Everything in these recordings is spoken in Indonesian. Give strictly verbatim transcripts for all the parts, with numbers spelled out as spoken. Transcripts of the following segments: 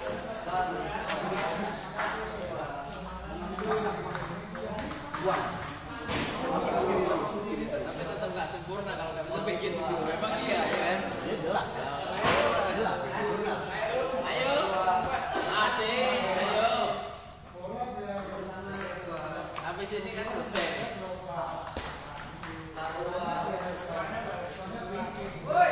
Tapi tetap nggak sempurna kalau nggak bisa bikin video. Memang iya ya kan? Ya jelas. Jelas. Ayo, asik, ayo. Habis ini kan selesai. Woi.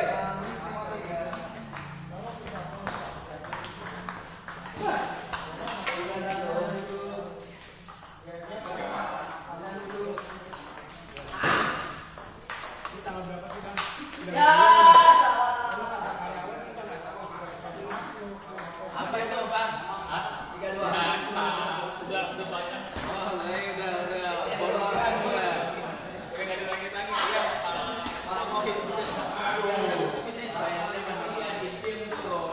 Apa itu Bang? tiga dua. Udah udah banyak. Oh, udah udah borokan udah. Enggak ada lagi lagi dia Malah mau gitu. Bisa bayarnya sama dia di tim tuh.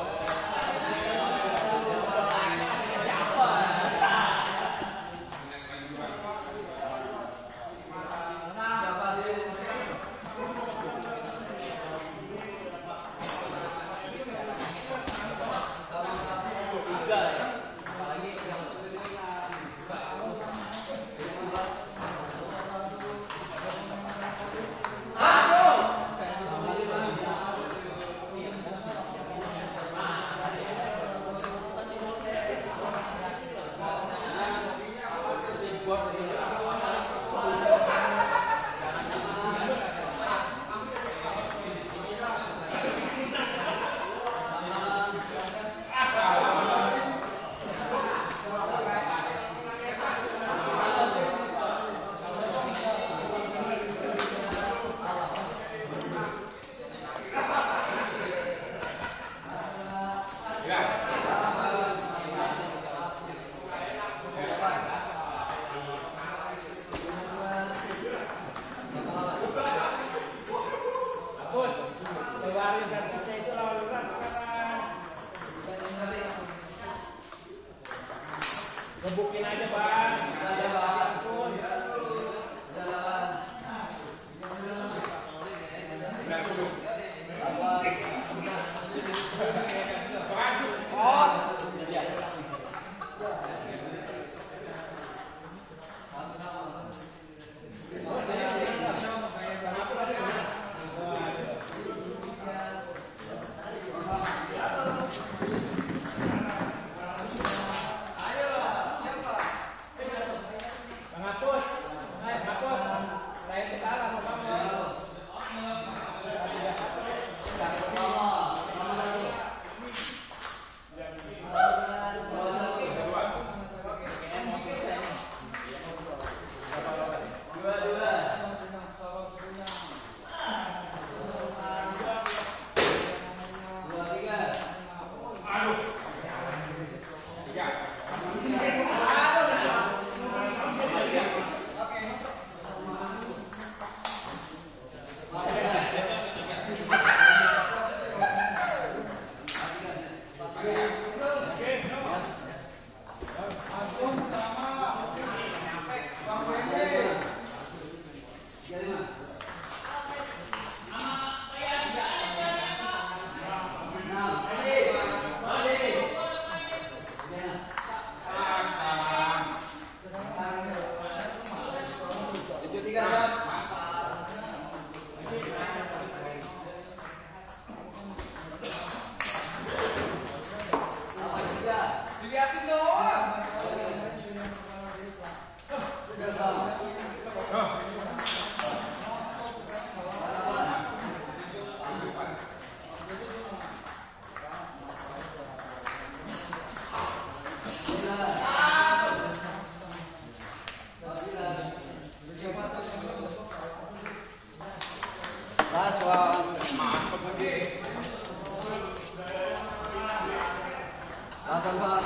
Gebukin aja bang. Udah Bang. Udah lawan. Last one. Langsung Pak.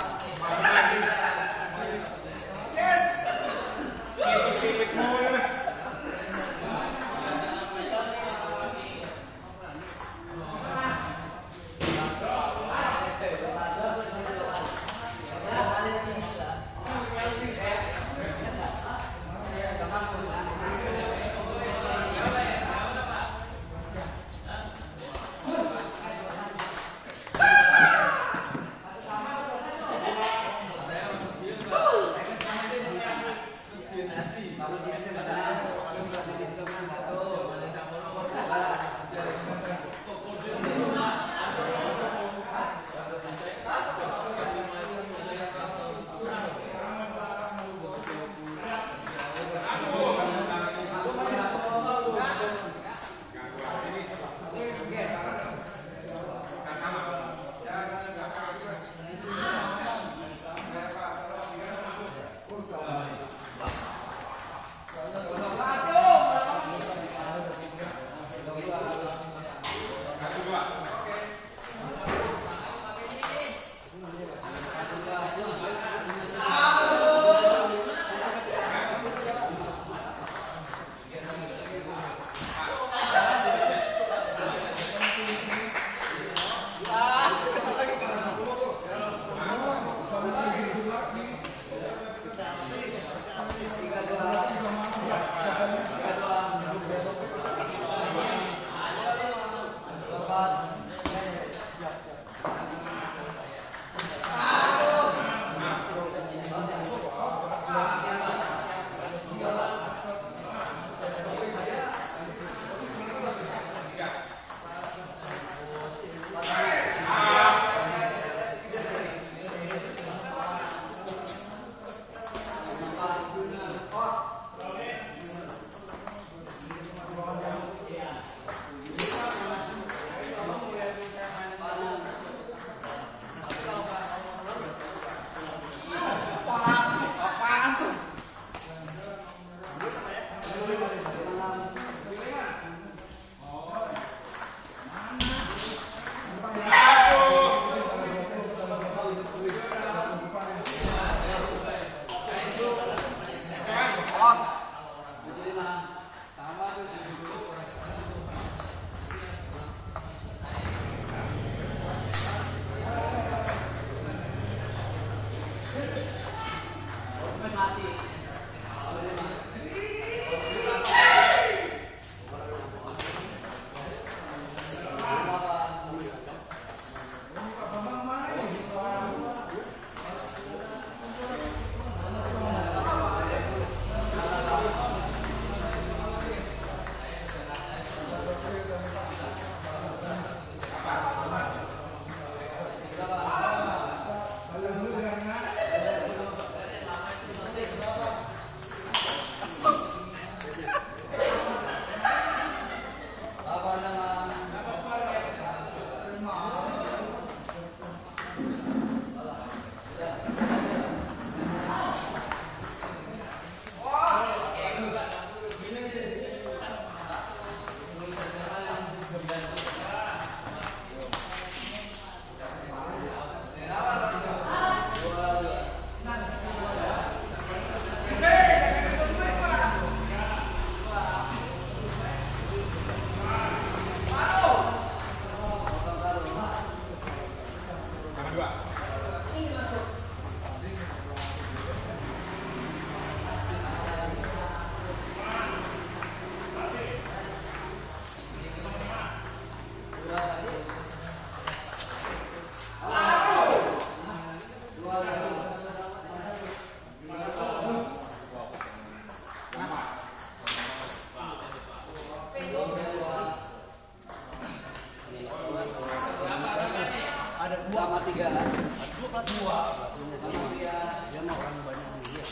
Dia mau orang banyak melihat.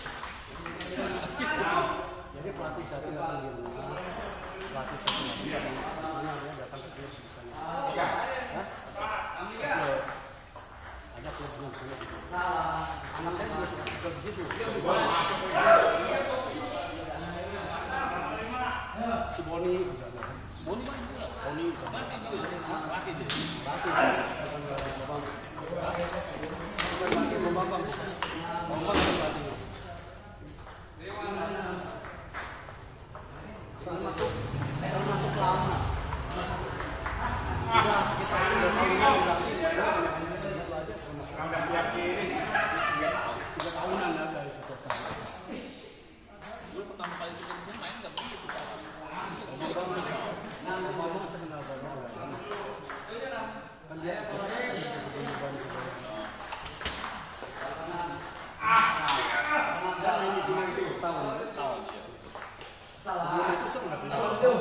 Jadi pelatih satu datang di rumah, pelatih satu lagi datang ke sana, dia datang ke klub di sana. Hah? Ada klub di sana. Anak saya juga suka klub di situ. Si Boni misalnya. Boni mana juga? Boni pelatih juga. Pelatih dia. Pelatih. Bukan pelatih, Bambang. Bambang pelatih. Termasuk termasuk lama. Udah kita udah tahunan udah udah siap ini. Tiga tahunan ada itu total. Lu pertama kali bikin gue main nggak begitu. Nah, ngomong sebenarnya kan dia ah, ini sih nanti setahun. Tahun ya. Salah. Itu sudah pindah.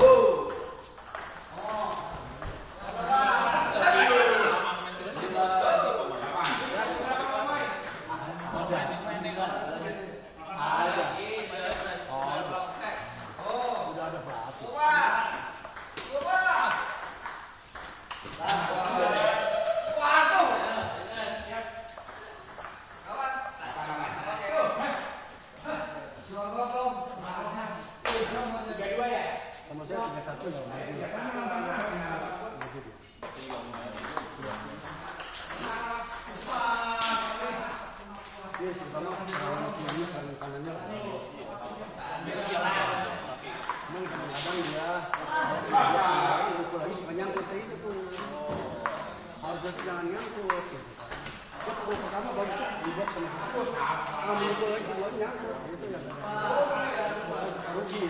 Sama saya tiga satu nggak mau. Ini terutama orang kiri dan kanannya. Memang kadang-kadang dia itu lagi suka nyangkut itu tuh. Harus jangan nyangkut. Dia pukul pertama baru cek di box sama. Ah, mukul lagi kedua nyangkut. Itu yang rugi.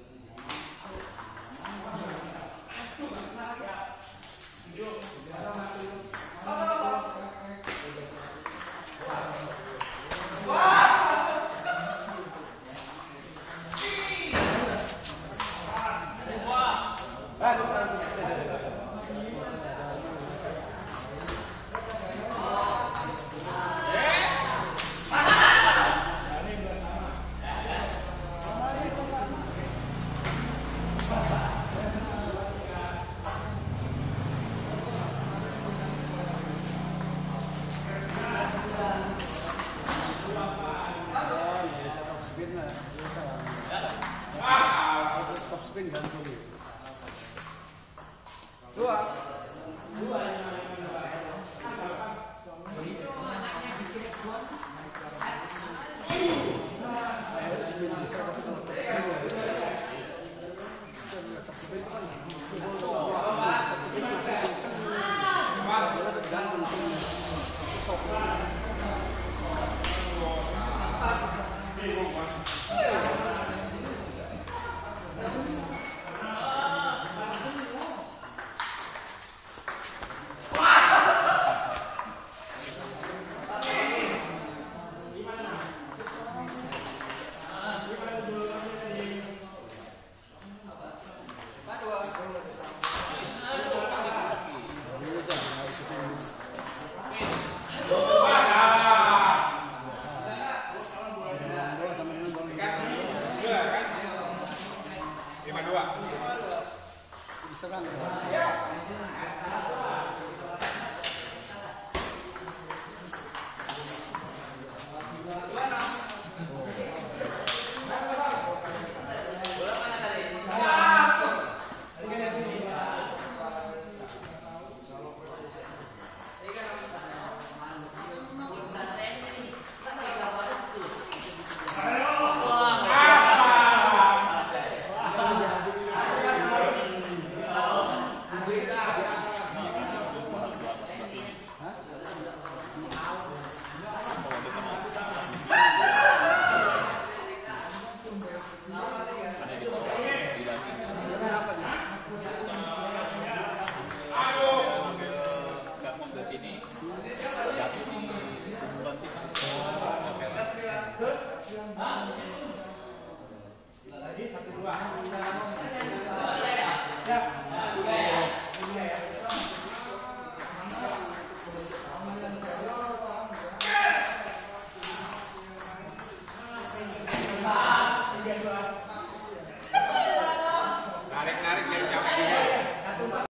Ya.